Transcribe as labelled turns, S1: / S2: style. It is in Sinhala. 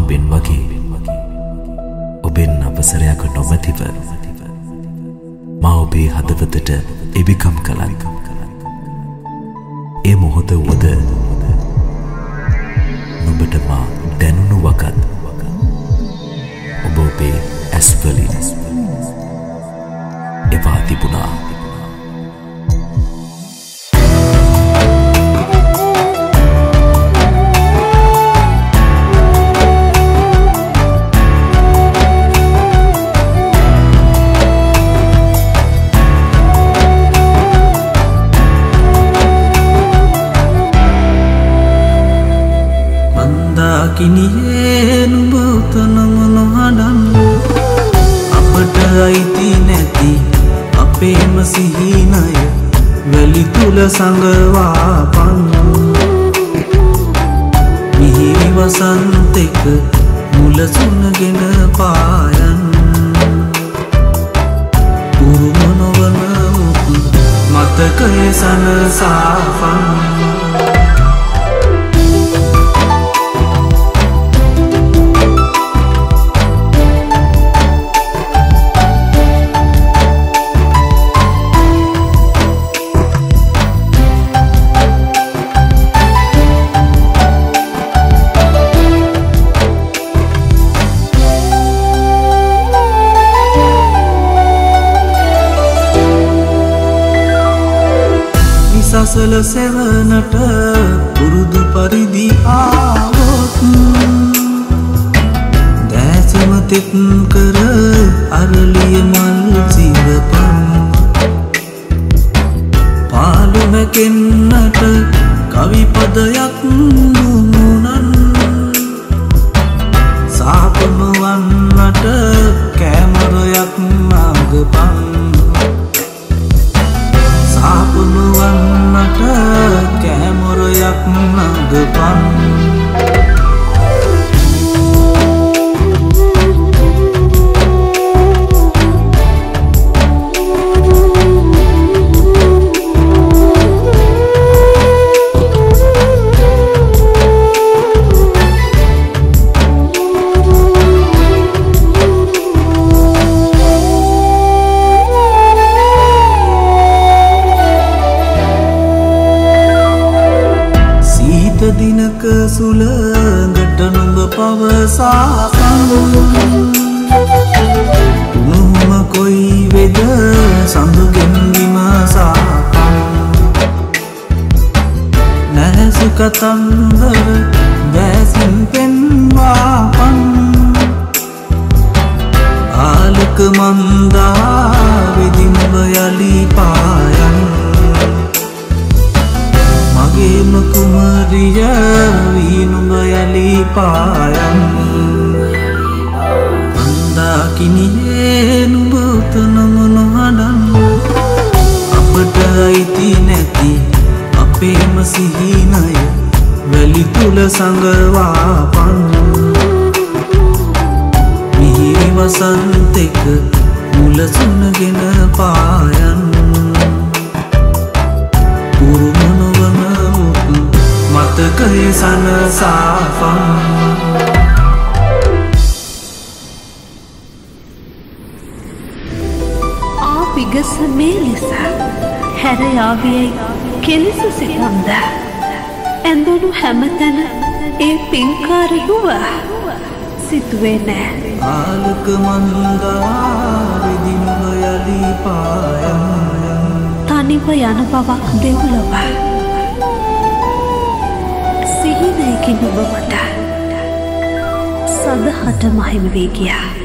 S1: අහම්බෙන් වගේ ඔබෙන් අවසරයක් නොමැතිව මා ඔබේ හදවතට එබිකම් කළත් ඒ මොහොත වුවද නුඹට මා දැනුණු වකත් ඔබ ඔබේ ඇස්වලින් එවා තිබුණා.
S2: කිනියේ නුඹ උතනම නොහඬන් අපට අයිති නැති අපේම සිහිනය වැලි තුල සංගවාපන් මිහිරි වසන්තෙක මුලසුනගෙන පායන් උරුම නොවන මතකයේ සනසාපන් සසල සෙවනට පුරුදු පරිදි ආවොත් දැසම තෙත් කර අරලිය මල් සිවපන් පාළු මැකෙන්නට කවි පදයක් නුමුණන් සාපම වන්නට කැමරයක් නගපන් සාපම වන්නට කැමරයක් නගපන් දිනක සුළඟට නුඹ පවසාපන් නුඹ කොයි වෙද සඳුගෙන් විමසාපන් නැසු කතන්දර දැසින් පෙන්වාපන් ආලක මන්දා වෙදිඹ යලි පායන් මගේම කුමරිය වී නුඹ යලි පායන් අන්දා කිනියේ නුඹ උතනම නොහඬන් අපට අයිති නැති අපේම සිහිනය වැලි තුල සංගවාපන් මිහිරි වසන්තෙක මුලසුනගෙන පායන් උරුම නොවන මතකයේ සනසාපන්
S3: ආපිගස මේ ලෙස හැර යාවියයි කෙලෙස සිතම්ද ඇඳුණු හැමතැන ඒ පින්කාර රුව සිතුවේ නෑ
S2: ආලක මන්දා වෙදිඹ යලි පායන්
S3: තනිව යන බවක් දෙව්ලොව සිහිනයකින් ඔබ මට සදහට මහිම වී ගියා